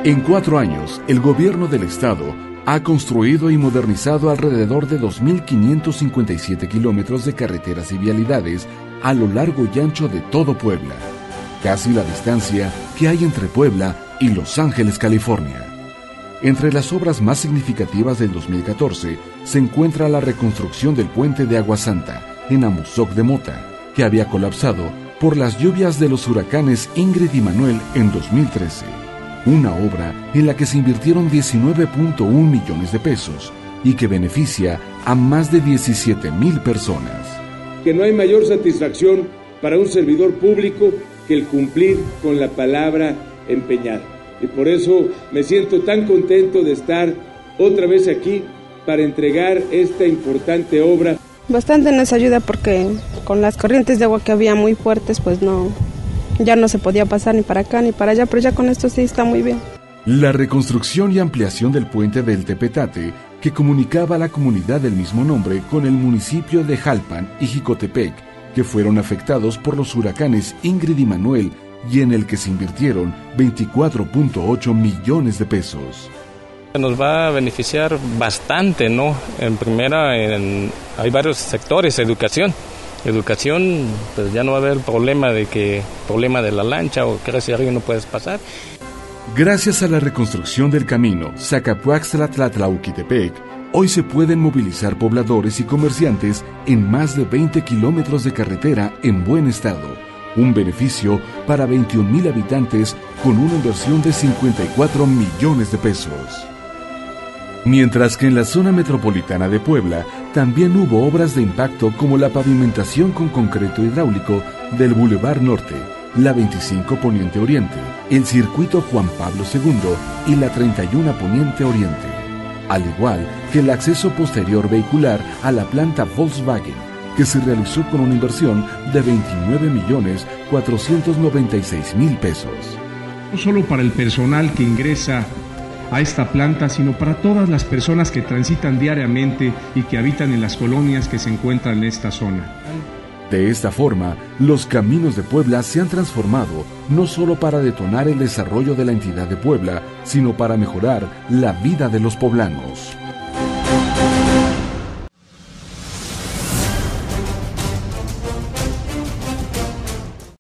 En 4 años, el gobierno del estado ha construido y modernizado alrededor de 2.557 kilómetros de carreteras y vialidades a lo largo y ancho de todo Puebla, casi la distancia que hay entre Puebla y Los Ángeles, California. Entre las obras más significativas del 2014 se encuentra la reconstrucción del puente de Agua Santa en Amozoc de Mota, que había colapsado por las lluvias de los huracanes Ingrid y Manuel en 2013. Una obra en la que se invirtieron 19.1 millones de pesos y que beneficia a más de 17,000 personas. Que no hay mayor satisfacción para un servidor público que el cumplir con la palabra empeñada. Y por eso me siento tan contento de estar otra vez aquí para entregar esta importante obra. Bastante nos ayuda porque con las corrientes de agua que había muy fuertes, pues ya no se podía pasar ni para acá ni para allá, pero ya con esto sí está muy bien. La reconstrucción y ampliación del puente del Tepetate, que comunicaba a la comunidad del mismo nombre con el municipio de Jalpan y Jicotepec, que fueron afectados por los huracanes Ingrid y Manuel, y en el que se invirtieron 24.8 millones de pesos. Nos va a beneficiar bastante, ¿no? En primera, hay varios sectores. Educación, pues ya no va a haber problema de la lancha o que si alguien no puedes pasar. Gracias a la reconstrucción del camino Zacapuaxtla-Tlatlauquitepec, hoy se pueden movilizar pobladores y comerciantes en más de 20 kilómetros de carretera en buen estado. Un beneficio para 21,000 habitantes con una inversión de 54 millones de pesos. Mientras que en la zona metropolitana de Puebla también hubo obras de impacto como la pavimentación con concreto hidráulico del Boulevard Norte, la 25 Poniente Oriente, el circuito Juan Pablo II y la 31 Poniente Oriente, al igual que el acceso posterior vehicular a la planta Volkswagen, que se realizó con una inversión de 29,496,000 pesos. No solo para el personal que ingresa a esta planta, sino para todas las personas que transitan diariamente y que habitan en las colonias que se encuentran en esta zona. De esta forma, los caminos de Puebla se han transformado no solo para detonar el desarrollo de la entidad de Puebla, sino para mejorar la vida de los poblanos.